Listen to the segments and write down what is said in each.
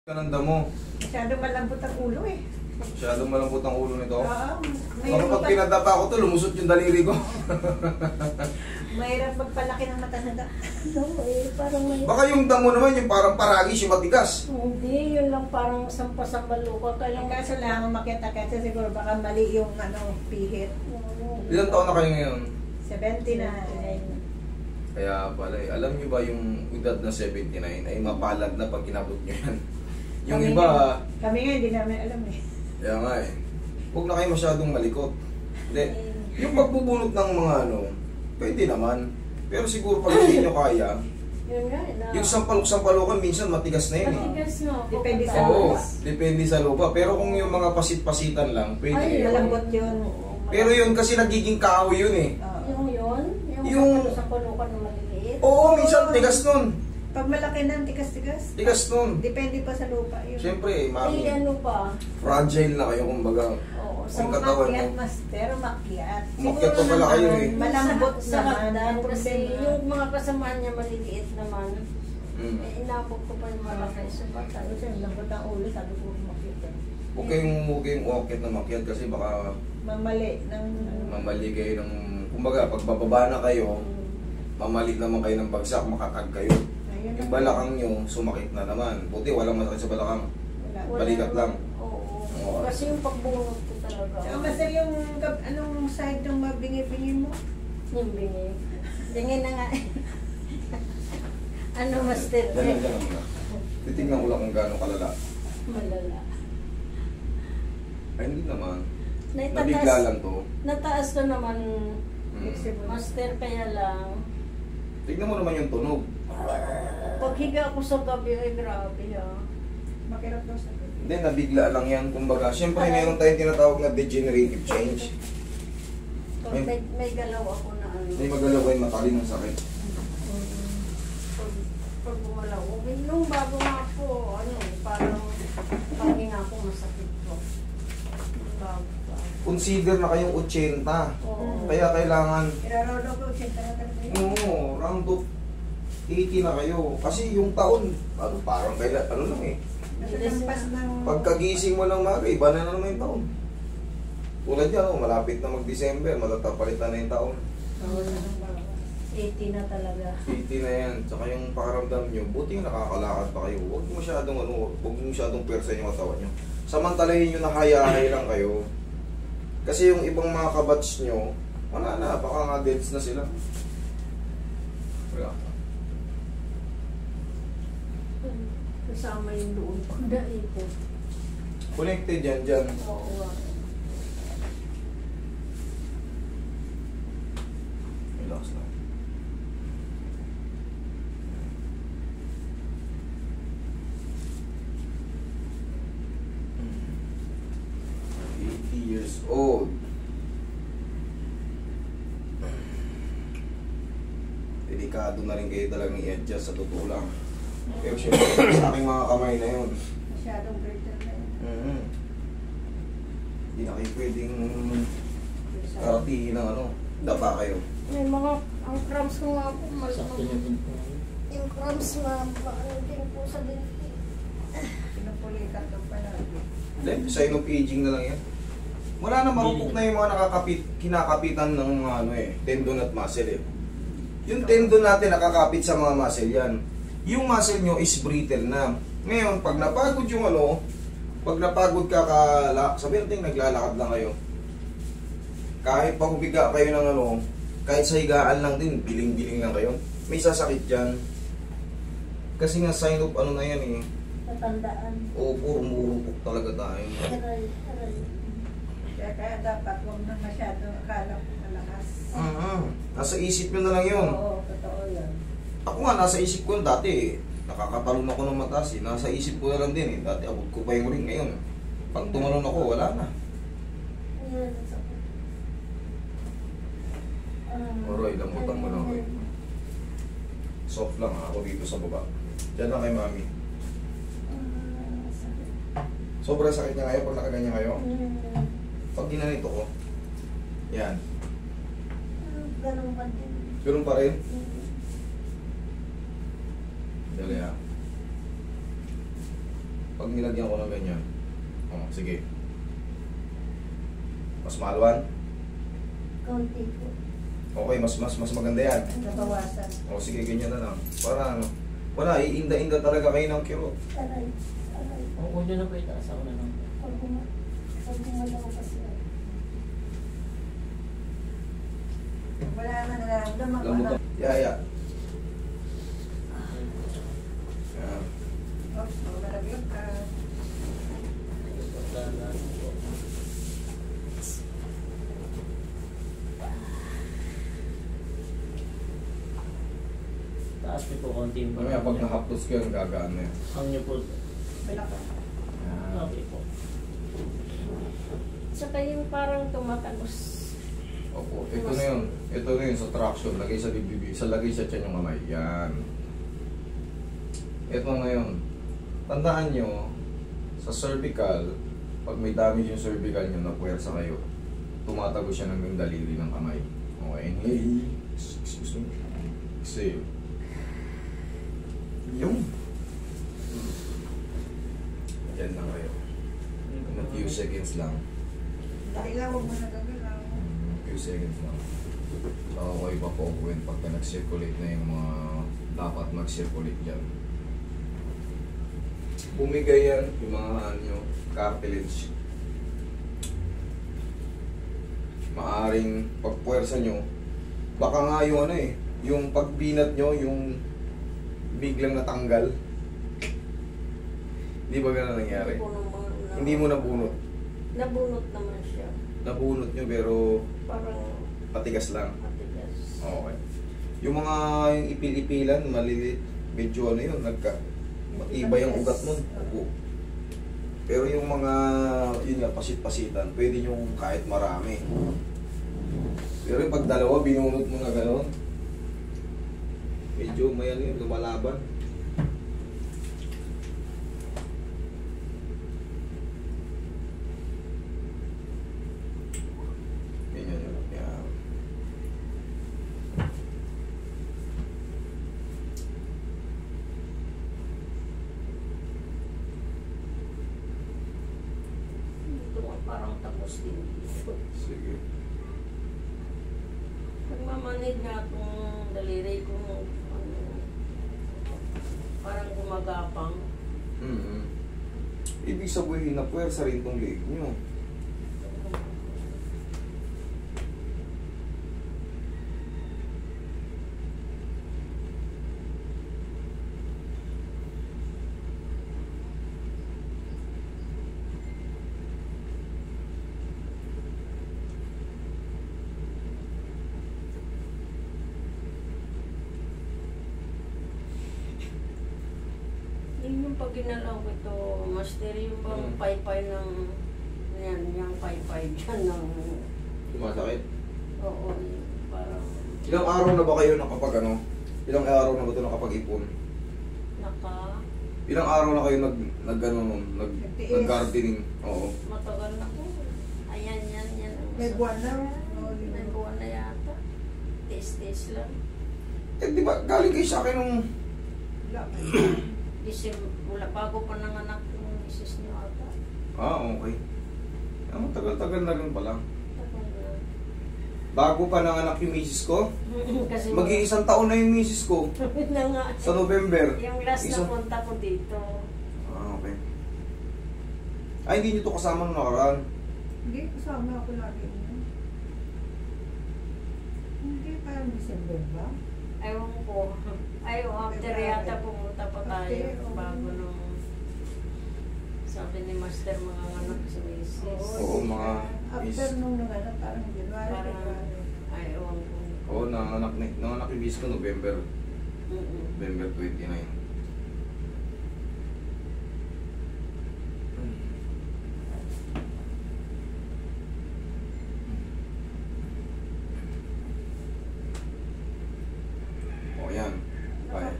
Kananda mo. Masyado malambot ang ulo eh. Masyadong malambot ang ulo nito. Oo. Baka pag pinadapa ko to, lumusot yung daliri ko. Mahirap magpalaki ng mata na Oo, parang may... Baka yung damo naman, yung parang paragis, yung matigas. Hindi, yun lang parang sampasambalo ka. Yung kaso lang, umakyat kasi siguro baka mali yung pihit. Ilang taon na kayo ngayon? 79. Kaya pala alam nyo ba yung edad na 79 ay mapalad na pag inabot nyo yan? Yung Kami iba... Kami nga, hindi namin alam eh. Kaya nga eh. Huwag na kayo masyadong malikot. Hindi. Yung pagbubunot ng mga pwede naman. Pero siguro pag hindi nyo kaya, Yun nga, yung sampalok-sampalukan minsan matigas na yun eh. matigas no. Depende sa Oo, lupa. depende sa lupa. Pero kung yung mga pasit-pasitan lang, pwede. Ay, malambot yun. Pero yun kasi nagiging kahoy yun eh. Oo. Yung sa pulukan na maliliit. Oo, minsan tigas nun. Pag malaki na, tigas-tigas. Tigas nun. Depende pa sa lupa yun. Siyempre, Ay, mami, ano pa? fragile na kayo kumbaga. Oo, Sa Ang katawan makyat, mo. master, makyat. Umakyat pa pala kayo eh. Malambot sa naman. hagdan Ang kasi problema. yung mga kasamahan niya maliliit naman. Mm. Inabot ko pa yung malaki. So, Sabi siya, lambot ang ulo, sabi ko makyat eh. Huwag kayong umakyat na makyat kasi baka Mamali ng... mamali kayo ng... Kumbaga, pag bababa na kayo, mamali naman kayo ng bagsak, makakag kayo. Ayun Yung ang- balakang nyo, sumakit na naman. Buti, walang masakit sa balakang. Wala. Balikat lang. Oo. Oo. Kasi yung pagbunot ko talaga. Saka master yung anong side ng mabingi-bingi mo? Yung bingi. Bingi na nga. Ano, master? Ganun muna. Titignan ko lang kung gaano kalala. Malala. Ay, hindi naman. Naitataas- Nabigla lang to. Nataas to naman, Mm. master, kaya lang. Tignan mo naman yung tunog. Pag higa ko sa gabi, ay grabe Makirap daw sa gabi. Hindi, nabigla lang yan. Kumbaga, siyempre meron tayong tinatawag na degenerative change. Pag may galaw ako na ano. Hindi magalaw kayo matalin ng sakit. Pag gumalaw ko. Nung bago nga po, parang panghinga ko masakit ko. Nung bago pa. Consider na kayong 80. Oo. Kaya kailangan, Irarado ko, 80 na talaga yun. round of 80 na kayo. Kasi yung taon, parang kailan, lang eh. Nasa ng... Pagkagising mo ng maga, iba na naman yung taon. Tulad yan, malapit na mag-December, matatapalitan na yung taon. 80 na talaga. 80 na yan. Tsaka yung pakaramdam nyo, buti yung nakakalakad pa kayo. Huwag masyadong persa yung katawan nyo. Samantalahin nyo na hayahay lang kayo. Kasi yung ibang mga kabats nyo, wala na, baka nga deads na sila. Wala. Kasama yung doon ko na ito. Connected yan dyan. Oo. Relax lang. Years old. Delikado na rin kayo talagang i-adjust sa totoo lang. Pero syempre, sa aking mga kamay na yun. Masyadong brittle na yun. Hindi na kayo pwedeng karatiin ng dapa kayo. May mga, ang cramps ko nga po, yung cramps nga, parang din po sa binti. Pinupulitan daw palagi. Hindi, sign of aging na lang yan. Wala na, marupok na yung mga kinakapitan ng mga tendon at muscle eh. Yung tendon natin nakakapit sa mga muscle yan. Yung muscle nyo is brittle na. Ngayon, pag napagod yung pag napagod ka sabihin natin naglalakad lang kayo. Kahit pagubiga kayo ng kahit sa higaan lang din, biling-biling lang kayo. May sasakit dyan. Kasi nga sign of na yan eh. Natandaan. O puro murupok talaga tayo. Aray, aray. Kaya dapat huwag na masyado akala ko malakas. Nasa isip nyo na lang yun. Oo, totoo yun. Ako nga, nasa isip ko dati nakakatalon ako ng mataas eh. Nasa isip ko na lang din eh. Dati abot ko pa yung ring ngayon. Pag tumalon ako, wala na. Ayan, sakit. Oroy, lambutan mo lang Roy. Soft lang ako dito sa baba. Diyan lang kay mami. Sakit. Sobrang sakit niya ngayon pag nakaganyan kayo. Mm. Pag ginanito ko, yan. Ganun pa din. Ganun pa rin. Mm. Dali ah. Pag nilagyan ko ng ganyan. Oh, sige. Mas maluwan? Konti po. Okay, mas maganda yan. Nabawasan. O sige, ganyan na lang. Para ano, wala, iinda-inda talaga kayo ng kirot. Aray. Huwag nyo na po itaas ako na lang. Pag gumalaw kasi. Wala naman nararamdaman. Lambutan. Yaya. Yan. Oops, malaglag ka. Dahan-dahan po. Taas niyo po konti yung Mamaya pag nahaplos ko yung gagaan na yan. Ang niyo po. Wala ka. Yan. Okay po. Saka yung parang tumatagos. Opo, ito na yun. Ito na yun sa traction. Lagay sa bibig. Lagay sa tiyan yung kamay. Yan. Ito na yun. Tandaan nyo, sa cervical, pag may damage yung cervical nyo, napuwersa kayo, tumatago siya ng daliri ng kamay. Okay, inhale. Excuse me. Exhale. Yung. Yan lang kayo. A few seconds lang. Dahil lang, huwag mo nagagalaw. Few seconds lang. Saka ko iba po pagka nag-circulate na yung mga dapat mag-circulate dyan. Bumigay yan yung mga ano, cartilage. Maaring pagpuwersa nyo, baka nga yung ano eh, yung pagbinat nyo, yung biglang natanggal. Hindi ba ganun nangyari? Hindi mo nabunot. Nabunot naman siya. Nabunot nyo pero Parang patigas lang. matigas. Okay. Yung mga yung ipil-ipilan, maliliit, medyo ano yun, matibay ang ugat nun. Opo. Pero yung mga, yun nga, pasit-pasitan, pwede nyo kahit marami. Pero yung pag dalawa, binunot mo na gano'n, medyo may ano yun, lumalaban. Ganyan yun. Yan. Ito nga parang tapos din dito. Sige. Nagmamanig nga itong daliri ko, ano, parang gumagapang. Mm-hmm. Ibig sabihin na puwersa rin tong leg nyo. Yun yung pag ginalaw ko ito, master, yung bang paypay ng, yan, yung paypay dyan ng, Sumasakit. oo, yung parang Ilang araw na ba kayo nakapag ano? Ilang araw na ba ito nakapag-ipon? naka, Ilang araw na kayo nag Nagtiis. nag-gardening? Oo. matagal na po. Ayan, yan. ang May masakit. buwan na. Oo, yun. May buwan na yata. Taste lang. Eh di ba galing kayo sa akin nung Wala. Wala, bago pa nanganak yung misis niyo ata. okay. Ah, matagal-tagal na rin pala. Tagal na. Bago pa nanganak yung misis ko, Kasi mag-iisang taon na yung misis ko. na nga. Sa November. Yung last na Isang- punta ko dito. Okay. Ay, hindi nyo to kasama nung nakaraan. Hindi, kasama ako lagi niya. Hindi, parang December ba? Ewan ko. After yata pumunta pa tayo bago nung sabi ni Master mga anak si Mrs. Oo, mga After nung nanganak, parang January, Parang, February. ay, ewan ko. Oo, nanganak yung misis ko November. Mm-mm. November 29. O yan. Kaya.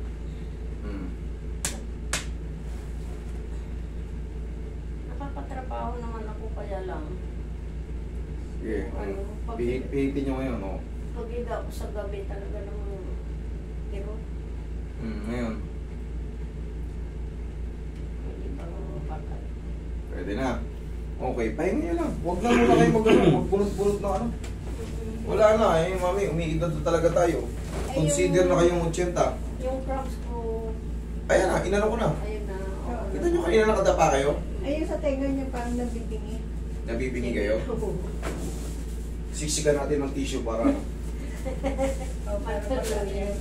Nakakatrabaho naman ako kaya lang. Sige. Pihitin nyo ngayon, o. Pag ako sa gabi talaga naman. Pero, Ngayon. hindi pa nga Pwede na. Okay, pahinga nyo lang. Huwag na muna kayo magpunot-punot na ano. Wala na eh, mami, umiidad na talaga tayo. Consider na kayong 80. Yung crocs ko, Ayan na, inano ko na. ayun na. okay. Kita nyo kanina nakadapa kayo? Ayun sa tenga niya parang nabibingi. Nabibingi kayo? Siksikan natin ng tissue para ano. O, para pala yan.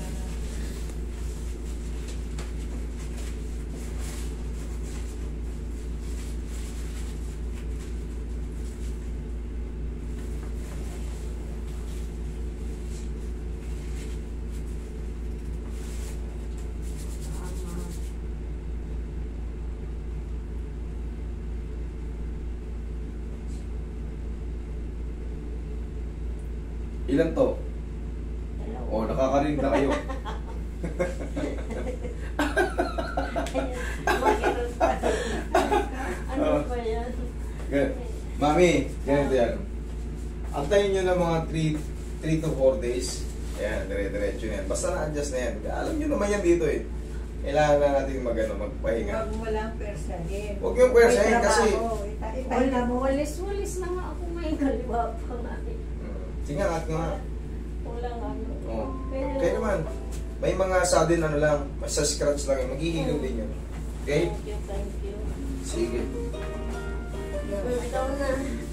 Ilan to? Dalawa. O, nakakarinig na kayo. Meron pa. Ano ba yan? Mami, ganito yan. Antayin nyo ng mga 3 to 4 days. Ayan, dire-diretso na yan. Basta na-adjust na yan. Alam nyo naman yan dito eh. Kailangan na natin magpahinga. Huwag mo lang persahin. Huwag yung persahin kasi... Ipahinga mo. Walis-walis na nga ako may kaliwa pa nga. Sige nga, at nga. Walang ano. Oo. Pero, Kaya naman, may mga sudden ano lang, sa scratch lang yun. Maghihilom din yun. Okay? Thank you, thank you. Sige. Ikaw na.